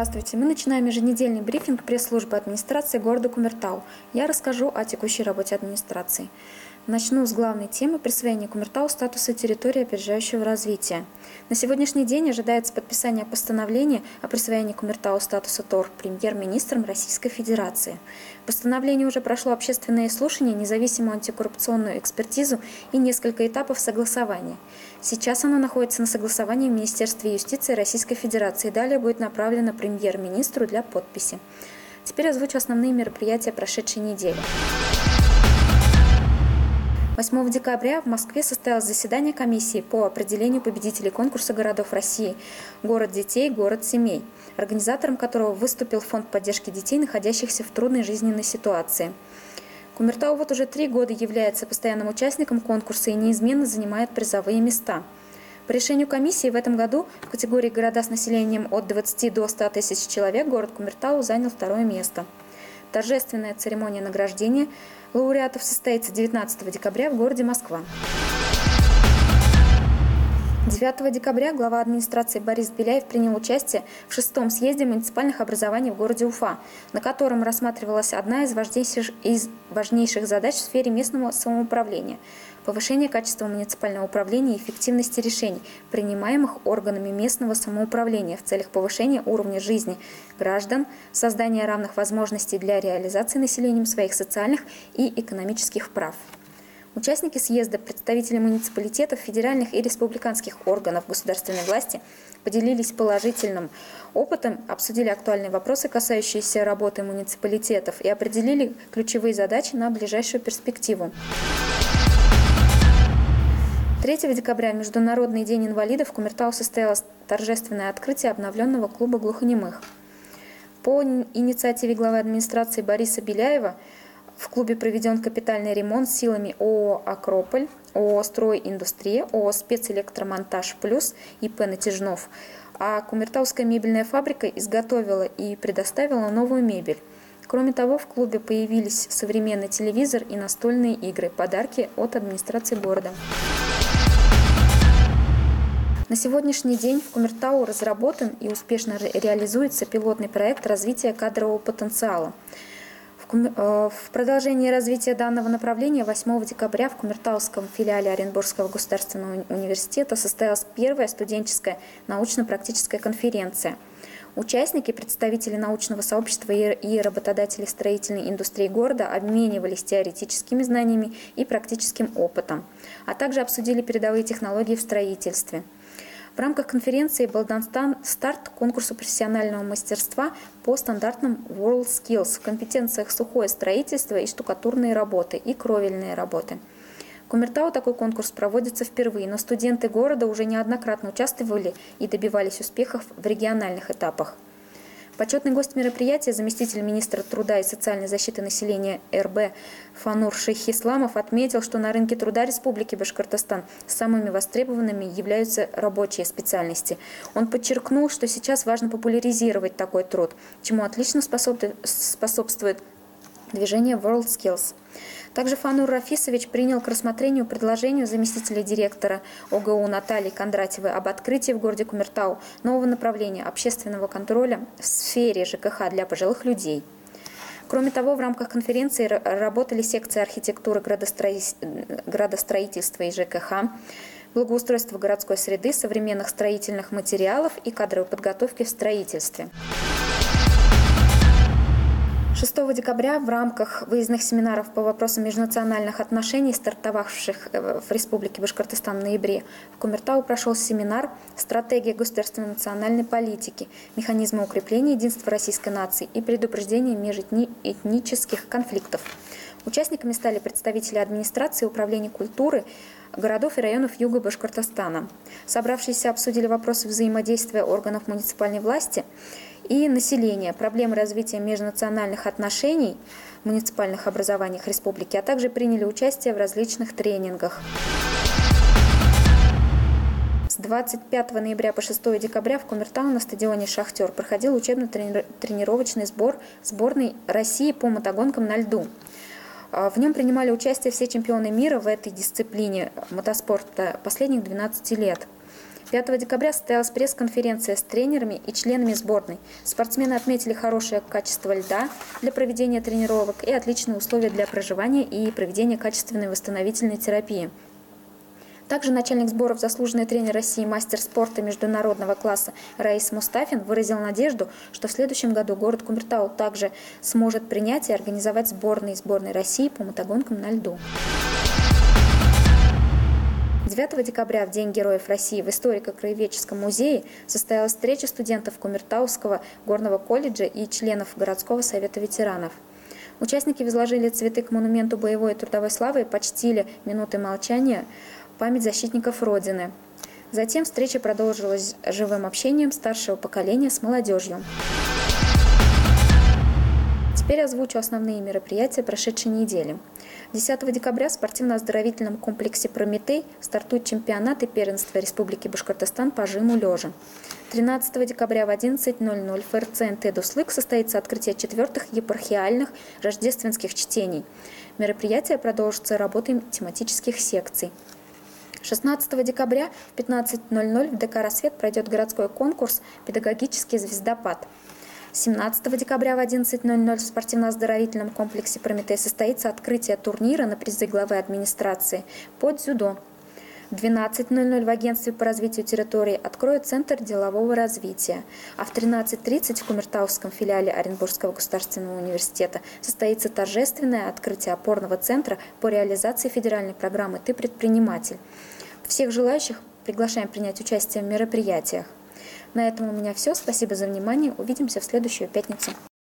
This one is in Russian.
Здравствуйте! Мы начинаем еженедельный брифинг пресс-службы администрации города Кумертау. Я расскажу о текущей работе администрации. Начну с главной темы присвоения Кумертау статуса территории опережающего развития. На сегодняшний день ожидается подписание постановления о присвоении Кумертау статуса ТОР премьер-министром Российской Федерации. Постановление уже прошло общественные слушания, независимую антикоррупционную экспертизу и несколько этапов согласования. Сейчас оно находится на согласовании в Министерстве юстиции Российской Федерации и далее будет направлено премьер-министру для подписи. Теперь озвучу основные мероприятия прошедшей недели. 8 декабря в Москве состоялось заседание комиссии по определению победителей конкурса городов России «Город детей, город семей», организатором которого выступил Фонд поддержки детей, находящихся в трудной жизненной ситуации. Кумертау вот уже 3 года является постоянным участником конкурса и неизменно занимает призовые места. По решению комиссии в этом году в категории города с населением от 20 до 100 тысяч человек город Кумертау занял 2-е место. Торжественная церемония награждения лауреатов состоится 19 декабря в городе Москва. 9 декабря глава администрации Борис Беляев принял участие в 6-м съезде муниципальных образований в городе Уфа, на котором рассматривалась одна из важнейших задач в сфере местного самоуправления – повышение качества муниципального управления и эффективности решений, принимаемых органами местного самоуправления в целях повышения уровня жизни граждан, создания равных возможностей для реализации населением своих социальных и экономических прав. Участники съезда, представители муниципалитетов, федеральных и республиканских органов государственной власти поделились положительным опытом, обсудили актуальные вопросы, касающиеся работы муниципалитетов, и определили ключевые задачи на ближайшую перспективу. 3 декабря, в Международный день инвалидов, в Кумертау состоялось торжественное открытие обновленного клуба глухонемых. По инициативе главы администрации Бориса Беляева в клубе проведен капитальный ремонт силами ООО «Акрополь», ООО «Стройиндустрия», ООО «Спецэлектромонтаж Плюс» ИП «Натяжнов», а Кумертауская мебельная фабрика изготовила и предоставила новую мебель. Кроме того, в клубе появились современный телевизор и настольные игры, подарки от администрации города. На сегодняшний день в Кумертау разработан и успешно реализуется пилотный проект развития кадрового потенциала. В продолжении развития данного направления 8 декабря в Кумертауском филиале Оренбургского государственного университета состоялась первая студенческая научно-практическая конференция. Участники, представители научного сообщества и работодатели строительной индустрии города обменивались теоретическими знаниями и практическим опытом, а также обсудили передовые технологии в строительстве. В рамках конференции был дан старт конкурсу профессионального мастерства по стандартам WorldSkills в компетенциях сухое строительство и штукатурные работы и кровельные работы. В Кумертау такой конкурс проводится впервые, но студенты города уже неоднократно участвовали и добивались успехов в региональных этапах. Почетный гость мероприятия, заместитель министра труда и социальной защиты населения РБ Фанур Шейхисламов отметил, что на рынке труда Республики Башкортостан самыми востребованными являются рабочие специальности. Он подчеркнул, что сейчас важно популяризировать такой труд, чему отлично способствует движение WorldSkills. Также Фанур Рафисович принял к рассмотрению предложение заместителя директора ОГУ Натальи Кондратьевой об открытии в городе Кумертау нового направления общественного контроля в сфере ЖКХ для пожилых людей. Кроме того, в рамках конференции работали секции архитектуры, градостроительства и ЖКХ, благоустройства городской среды, современных строительных материалов и кадровой подготовки в строительстве. 6 декабря в рамках выездных семинаров по вопросам межнациональных отношений, стартовавших в Республике Башкортостан в ноябре, в Кумертау прошел семинар «Стратегия государственной национальной политики. Механизмы укрепления единства российской нации и предупреждения межэтнических конфликтов». Участниками стали представители администрации и управления культуры городов и районов юга Башкортостана. Собравшиеся обсудили вопросы взаимодействия органов муниципальной власти и населения, проблемы развития межнациональных отношений в муниципальных образованиях республики, а также приняли участие в различных тренингах. С 25 ноября по 6 декабря в Кумертау на стадионе «Шахтер» проходил учебно-тренировочный сбор сборной России по мотогонкам на льду. В нем принимали участие все чемпионы мира в этой дисциплине мотоспорта последних 12 лет. 5 декабря состоялась пресс-конференция с тренерами и членами сборной. Спортсмены отметили хорошее качество льда для проведения тренировок и отличные условия для проживания и проведения качественной восстановительной терапии. Также начальник сборов, заслуженный тренер России, мастер спорта международного класса Раис Мустафин выразил надежду, что в следующем году город Кумертау также сможет принять и организовать сборной России по мотогонкам на льду. 9 декабря, в День Героев России, в историко-краеведческом музее состоялась встреча студентов Кумертауского горного колледжа и членов городского совета ветеранов. Участники возложили цветы к монументу боевой и трудовой славы и почтили минутой молчания память защитников Родины. Затем встреча продолжилась живым общением старшего поколения с молодежью. Теперь озвучу основные мероприятия прошедшей недели. 10 декабря в спортивно-оздоровительном комплексе «Прометей» стартует чемпионат и первенство Республики Башкортостан по жиму лежа. 13 декабря в 11:00 в ФРЦ НТ «Дуслык» состоится открытие 4-х епархиальных рождественских чтений. Мероприятие продолжится работой тематических секций. 16 декабря в 15:00 в ДК «Рассвет» пройдет городской конкурс «Педагогический звездопад». 17 декабря в 11:00 в спортивно-оздоровительном комплексе «Прометей» состоится открытие турнира на призы главы администрации по дзюдо. В 12:00 в агентстве по развитию территории откроют Центр делового развития, а в 13:30 в Кумертауском филиале Оренбургского государственного университета состоится торжественное открытие опорного центра по реализации федеральной программы «Ты предприниматель». Всех желающих приглашаем принять участие в мероприятиях. На этом у меня все. Спасибо за внимание. Увидимся в следующую пятницу.